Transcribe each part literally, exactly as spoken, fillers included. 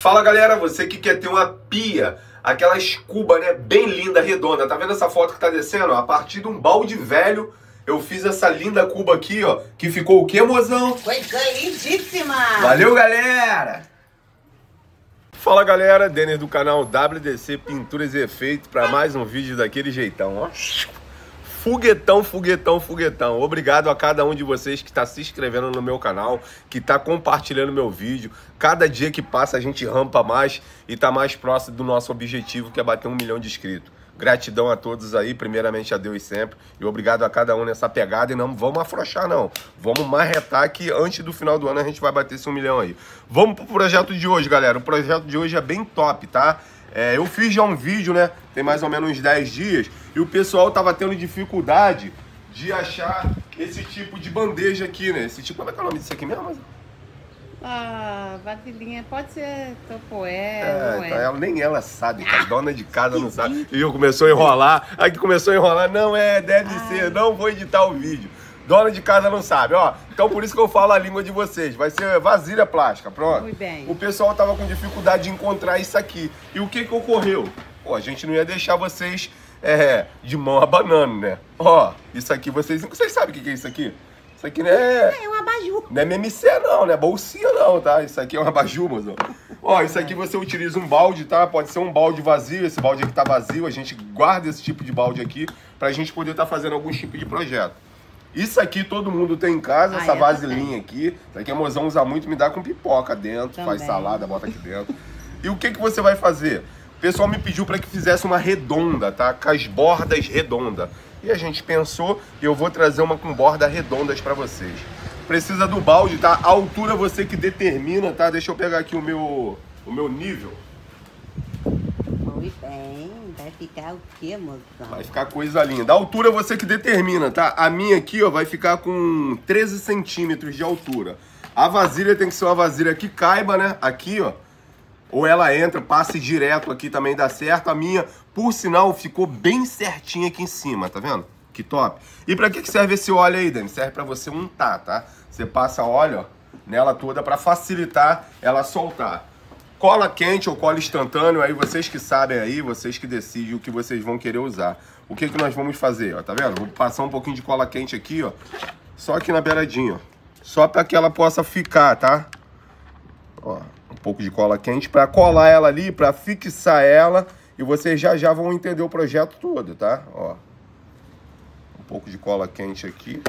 Fala galera, você que quer ter uma pia, aquelas cubas, né, bem linda, redonda. Tá vendo essa foto que tá descendo? A partir de um balde velho, eu fiz essa linda cuba aqui, ó, que ficou o quê, mozão? Foi lindíssima! Valeu, galera! Fala galera, Denner do canal W D C Pinturas e Efeitos para mais um vídeo daquele jeitão, ó. Foguetão, foguetão, foguetão. Obrigado a cada um de vocês que está se inscrevendo no meu canal, que está compartilhando meu vídeo. Cada dia que passa a gente rampa mais e está mais próximo do nosso objetivo, que é bater um milhão de inscritos. Gratidão a todos aí, primeiramente a Deus sempre. E obrigado a cada um nessa pegada. E não vamos afrouxar não. Vamos marretar que antes do final do ano a gente vai bater esse um milhão aí. Vamos pro projeto de hoje, galera. O projeto de hoje é bem top, tá? É, eu fiz já um vídeo, né? Tem mais ou menos uns dez dias. E o pessoal tava tendo dificuldade de achar esse tipo de bandeja aqui, né? Esse tipo, como é que é o nome disso aqui mesmo? Ah, vasilhinha, pode ser topoé, É, não é? então ela, nem ela sabe, a dona de casa não sabe. E eu começou a enrolar, aí que começou a enrolar, não é, deve Ai. ser, não vou editar o vídeo. Dona de casa não sabe, ó. Então por isso que eu falo a língua de vocês. Vai ser vasilha plástica, pronto. Muito bem. O pessoal tava com dificuldade de encontrar isso aqui. E o que que ocorreu? Pô, a gente não ia deixar vocês é, de mão abanando, né? Ó, isso aqui vocês... Vocês sabem o que que é isso aqui? Isso aqui não é... É um abajur. Não é M M C não, não é bolsinha não, tá? Isso aqui é um abajur, mozão. Ó, isso aqui você utiliza um balde, tá? Pode ser um balde vazio, esse balde aqui tá vazio. A gente guarda esse tipo de balde aqui pra gente poder estar tá fazendo algum tipo de projeto. Isso aqui todo mundo tem em casa, ah, essa vasilhinha aqui. Isso aqui a mozão usa muito, me dá com pipoca dentro, também. Faz salada, bota aqui dentro. E o que que você vai fazer? O pessoal me pediu para que fizesse uma redonda, tá? Com as bordas redondas. E a gente pensou, e eu vou trazer uma com bordas redondas para vocês. Precisa do balde, tá? A altura você que determina, tá? Deixa eu pegar aqui o meu, o meu nível. Muito bem, vai ficar o quê, moção? Vai ficar coisa linda. A altura você que determina, tá? A minha aqui, ó, vai ficar com treze centímetros de altura. A vasilha tem que ser uma vasilha que caiba, né? Aqui, ó. Ou ela entra, passe direto aqui também dá certo. A minha, por sinal, ficou bem certinha aqui em cima, tá vendo? Que top. E pra que serve esse óleo aí, Dani? Serve pra você untar, tá? Você passa óleo, ó, nela toda pra facilitar ela soltar. Cola quente ou cola instantâneo, aí vocês que sabem aí, vocês que decidem o que vocês vão querer usar. O que que nós vamos fazer, ó, tá vendo? Vou passar um pouquinho de cola quente aqui, ó, só aqui na beiradinha, ó. Só pra que ela possa ficar, tá? Ó, um pouco de cola quente pra colar ela ali, pra fixar ela, e vocês já já vão entender o projeto todo, tá? Ó, um pouco de cola quente aqui.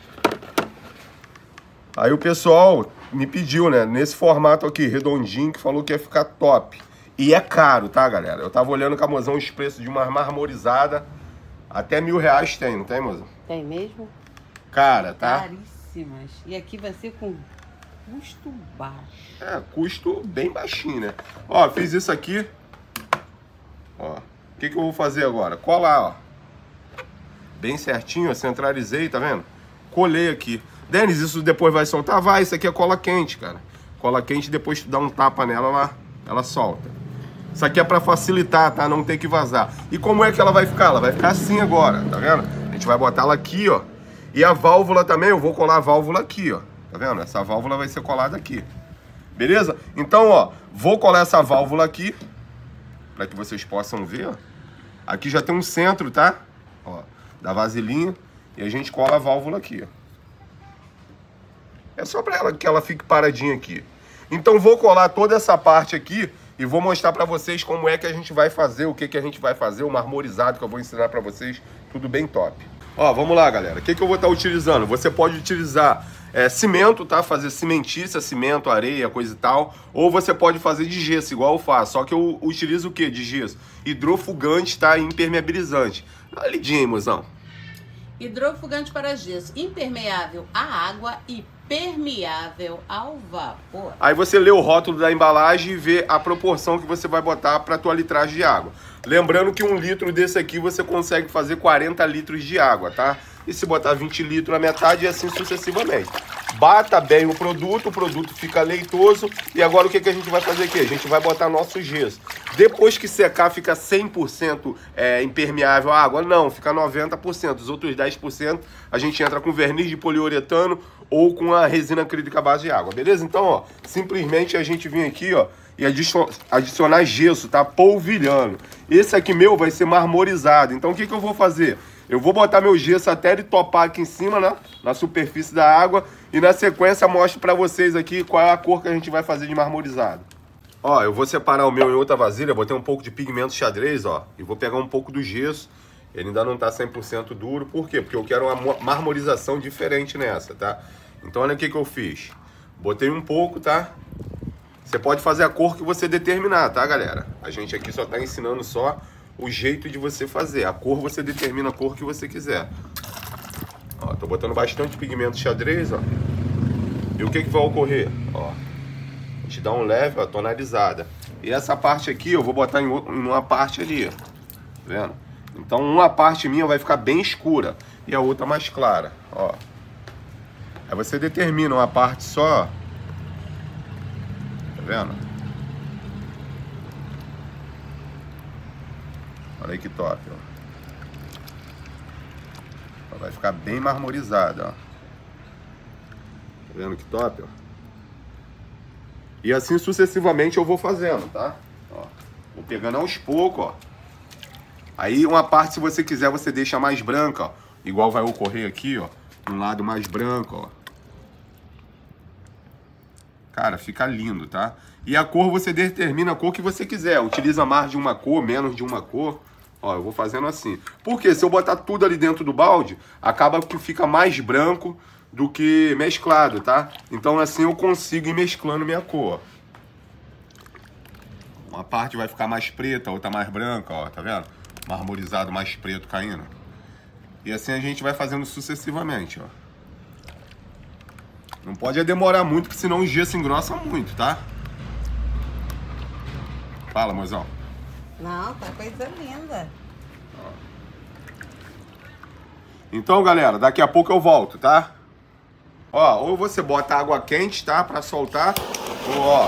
Aí o pessoal me pediu, né, nesse formato aqui, redondinho, que falou que ia ficar top. E é caro, tá, galera? Eu tava olhando com a mozão os preços de uma marmorizada, até mil reais tem, não tem, mozão? Tem mesmo? Cara, tá? Caríssimas. E aqui vai ser com custo baixo. É, custo bem baixinho, né? Ó, fiz isso aqui. Ó, o que que eu vou fazer agora? Colar, ó. Bem certinho, ó, centralizei, tá vendo? Colei aqui. Denis, isso depois vai soltar? Vai, isso aqui é cola quente, cara. Cola quente, depois tu dá um tapa nela, ela, ela solta. Isso aqui é pra facilitar, tá? Não tem que vazar. E como é que ela vai ficar? Ela vai ficar assim agora, tá vendo? A gente vai botar ela aqui, ó. E a válvula também, eu vou colar a válvula aqui, ó. Tá vendo? Essa válvula vai ser colada aqui. Beleza? Então, ó, vou colar essa válvula aqui, pra que vocês possam ver, ó. Aqui já tem um centro, tá? Ó, da vasilhinha. E a gente cola a válvula aqui, ó. É só para ela que ela fique paradinha aqui. Então vou colar toda essa parte aqui e vou mostrar para vocês como é que a gente vai fazer, o que que a gente vai fazer, o marmorizado que eu vou ensinar para vocês, tudo bem top. Ó, vamos lá, galera. O que que eu vou estar utilizando? Você pode utilizar é, cimento, tá? Fazer cimentícia, cimento, areia, coisa e tal. Ou você pode fazer de gesso, igual eu faço. Só que eu utilizo o que de gesso? Hidrofugante, tá? E impermeabilizante. Dá uma lidinha aí, mozão. Hidrofugante para gesso, impermeável à água e permeável ao vapor. Aí você lê o rótulo da embalagem e vê a proporção que você vai botar para a tua litragem de água. Lembrando que um litro desse aqui você consegue fazer quarenta litros de água, tá? E se botar vinte litros na metade e assim sucessivamente. Bata bem o produto, o produto fica leitoso. E agora o que que a gente vai fazer aqui? A gente vai botar nosso gesso. Depois que secar, fica cem por cento é, impermeável à água? Não, fica noventa por cento. Os outros dez por cento a gente entra com verniz de poliuretano ou com a resina acrílica à base de água, beleza? Então, ó, simplesmente a gente vem aqui, ó, e adicionar gesso, tá? Polvilhando. Esse aqui meu vai ser marmorizado. Então o que que eu vou fazer? Eu vou botar meu gesso até ele topar aqui em cima, né? Na superfície da água. E na sequência mostro pra vocês aqui qual é a cor que a gente vai fazer de marmorizado. Ó, eu vou separar o meu em outra vasilha. Botei um pouco de pigmento xadrez, ó. E vou pegar um pouco do gesso. Ele ainda não tá cem por cento duro. Por quê? Porque eu quero uma marmorização diferente nessa, tá? Então olha o que que eu fiz. Botei um pouco, tá? Você pode fazer a cor que você determinar, tá, galera? A gente aqui só tá ensinando só o jeito de você fazer. A cor você determina a cor que você quiser. Ó, tô botando bastante pigmento xadrez, ó. E o que que vai ocorrer? Ó, a gente dá um leve, ó, tonalizada. E essa parte aqui eu vou botar em, outra, em uma parte ali, ó. Tá vendo? Então uma parte minha vai ficar bem escura e a outra mais clara, ó. Aí você determina uma parte só. Tá vendo? Olha aí que top, ó. Vai ficar bem marmorizada, ó. Tá vendo que top, ó? E assim sucessivamente eu vou fazendo, tá? Ó, vou pegando aos poucos, ó. Aí uma parte, se você quiser, você deixa mais branca, ó. Igual vai ocorrer aqui, ó. Um lado mais branco, ó. Cara, fica lindo, tá? E a cor você determina a cor que você quiser. Utiliza mais de uma cor, menos de uma cor. Ó, eu vou fazendo assim. Porque se eu botar tudo ali dentro do balde, acaba que fica mais branco do que mesclado, tá? Então assim eu consigo ir mesclando minha cor. Uma parte vai ficar mais preta, a outra mais branca, ó, tá vendo? Marmorizado mais preto caindo. E assim a gente vai fazendo sucessivamente, ó. Não pode demorar muito, porque senão o gesso engrossa muito, tá? Fala, mozão. Não, tá coisa linda. Então, galera, daqui a pouco eu volto, tá? Ó, ou você bota água quente, tá? Pra soltar. Ou, ó.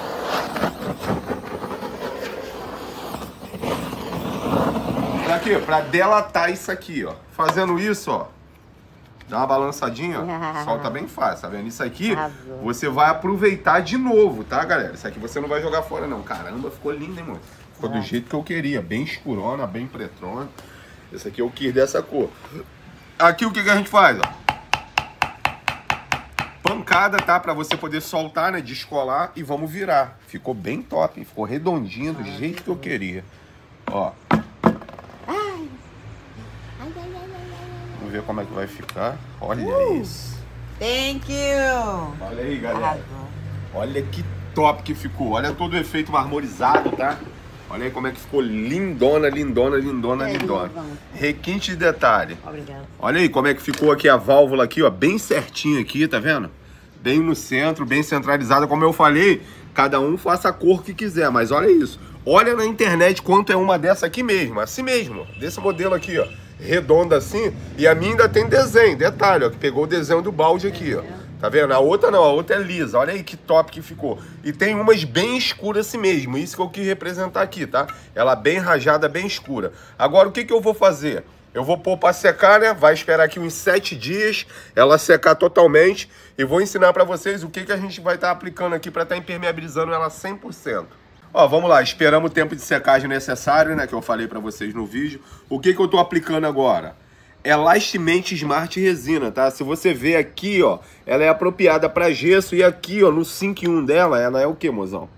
Pra quê? Pra delatar isso aqui, ó. Fazendo isso, ó. Dá uma balançadinha, ó. Solta bem fácil, tá vendo? Isso aqui Arrasou. você vai aproveitar de novo, tá, galera? Isso aqui você não vai jogar fora, não. Caramba, ficou lindo, hein, mano? Ficou do jeito que eu queria. Bem escurona, bem pretona. Esse aqui eu quis dessa cor. Aqui o que, que a gente faz, ó? Pancada, tá? Pra você poder soltar, né? Descolar e vamos virar. Ficou bem top, hein? Ficou redondinho do jeito que eu queria. Ó. Vamos ver como é que vai ficar. Olha uh, isso. Thank you. Olha aí, galera. Arrasou. Olha que top que ficou. Olha todo o efeito marmorizado, tá? Olha aí como é que ficou lindona, lindona, lindona, é, lindona. Requinte de detalhe. Obrigada. Olha aí como é que ficou aqui a válvula aqui, ó, bem certinho aqui, tá vendo? Bem no centro, bem centralizada, como eu falei, cada um faça a cor que quiser, mas olha isso. Olha na internet quanto é uma dessa aqui mesmo, assim mesmo, desse modelo aqui, ó, redonda assim, e a minha ainda tem desenho, detalhe, ó, que pegou o desenho do balde aqui, ó. Tá vendo? A outra não, a outra é lisa. Olha aí que top que ficou. E tem umas bem escuras assim mesmo. Isso que eu quis representar aqui, tá? Ela bem rajada, bem escura. Agora, o que que eu vou fazer? Eu vou pôr pra secar, né? Vai esperar aqui uns sete dias ela secar totalmente. E vou ensinar pra vocês o que que a gente vai estar aplicando aqui pra estar impermeabilizando ela cem por cento. Ó, vamos lá. Esperamos o tempo de secagem necessário, né? Que eu falei pra vocês no vídeo. O que que eu tô aplicando agora? É Lastamente Smart Resina, tá? Se você ver aqui, ó, ela é apropriada para gesso e aqui, ó, no cinco em um dela, ela é o que, mozão?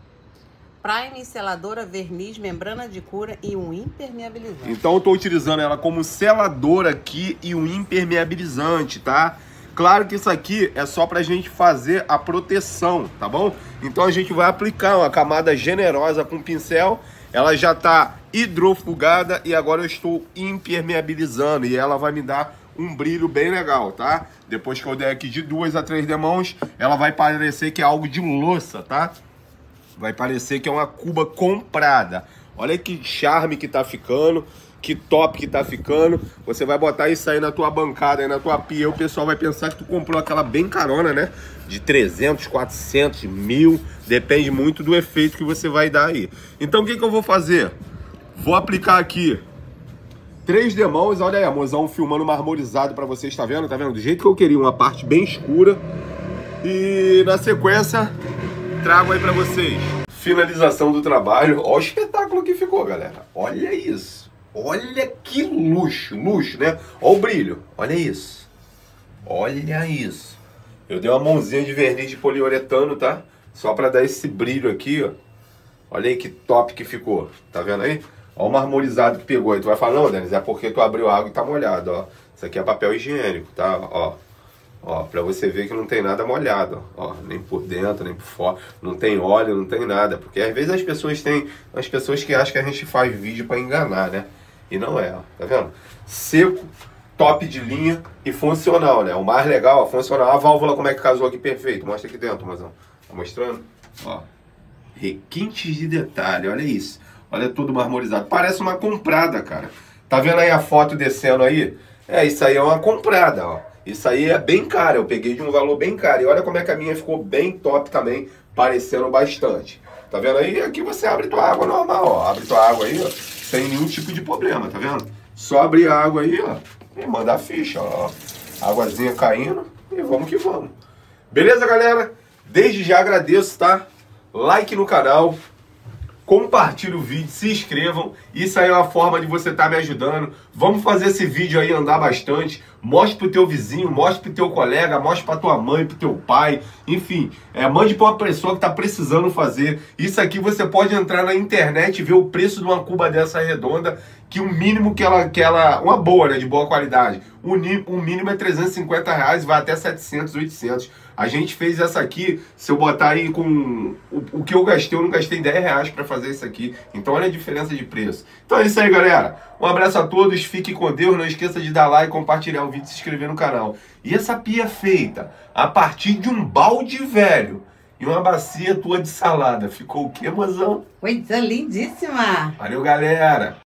Prime, seladora, verniz, membrana de cura e um impermeabilizante. Então eu tô utilizando ela como seladora aqui e um impermeabilizante, tá? Claro que isso aqui é só pra gente fazer a proteção, tá bom? Então a gente vai aplicar uma camada generosa com pincel. Ela já tá hidrofugada e agora eu estou impermeabilizando e ela vai me dar um brilho bem legal, tá? Depois que eu der aqui de duas a três demãos, ela vai parecer que é algo de louça, tá? Vai parecer que é uma cuba comprada. Olha que charme que tá ficando, que top que tá ficando. Você vai botar isso aí na tua bancada, aí na tua pia, e o pessoal vai pensar que tu comprou aquela bem carona, né? De trezentos, quatrocentos, mil, depende muito do efeito que você vai dar aí. Então o que que eu vou fazer? Vou aplicar aqui três demãos, olha aí, a mozão filmando marmorizado pra vocês, tá vendo? Tá vendo? Do jeito que eu queria, uma parte bem escura. E na sequência, trago aí pra vocês. finalização do trabalho. Olha o espetáculo que ficou, galera. Olha isso. Olha que luxo, luxo, né? Olha o brilho. Olha isso. Olha isso. Eu dei uma mãozinha de verniz de poliuretano, tá? Só pra dar esse brilho aqui, ó. Olha aí que top que ficou. Tá vendo aí? Olha o marmorizado que pegou. Aí tu vai falar, não, Denis, é porque tu abriu a água e tá molhado, ó. Isso aqui é papel higiênico, tá? Ó. Ó, pra você ver que não tem nada molhado, ó, nem por dentro, nem por fora, não tem óleo, não tem nada, porque às vezes as pessoas têm, as pessoas que acham que a gente faz vídeo pra enganar, né? E não é, ó, tá vendo? Seco, top de linha e funcional, né? O mais legal, ó, funcional. A válvula como é que casou aqui perfeito, mostra aqui dentro, Mazão. Tá mostrando? Ó, requintes de detalhe, olha isso. Olha tudo marmorizado, parece uma comprada, cara. Tá vendo aí a foto descendo aí? É, isso aí é uma comprada, ó. Isso aí é bem caro, eu peguei de um valor bem caro. E olha como é que a minha ficou bem top também, parecendo bastante. Tá vendo aí? Aqui você abre tua água normal, ó. Abre tua água aí, ó, sem nenhum tipo de problema, tá vendo? Só abrir a água aí, ó, e mandar a ficha, ó. Águazinha caindo e vamos que vamos. Beleza, galera? Desde já agradeço, tá? Like no canal. Compartilhe o vídeo, se inscrevam, isso aí é uma forma de você estar me ajudando. Vamos fazer esse vídeo aí andar bastante. Mostre pro teu vizinho, mostre pro teu colega, mostre pra tua mãe, pro teu pai, enfim, é, mande pra uma pessoa que tá precisando fazer. Isso aqui você pode entrar na internet e ver o preço de uma cuba dessa redonda, que o mínimo que ela, que ela uma boa, né, de boa qualidade, o, o mínimo é trezentos e cinquenta reais, vai até setecentos, oitocentos. A gente fez essa aqui, se eu botar aí com o, o que eu gastei, eu não gastei dez reais para fazer isso aqui. Então olha a diferença de preço. Então é isso aí, galera. Um abraço a todos, fique com Deus. Não esqueça de dar like, compartilhar o vídeo e se inscrever no canal. E essa pia é feita a partir de um balde velho e uma bacia tua de salada. Ficou o quê, mozão? Coisa lindíssima! Valeu, galera!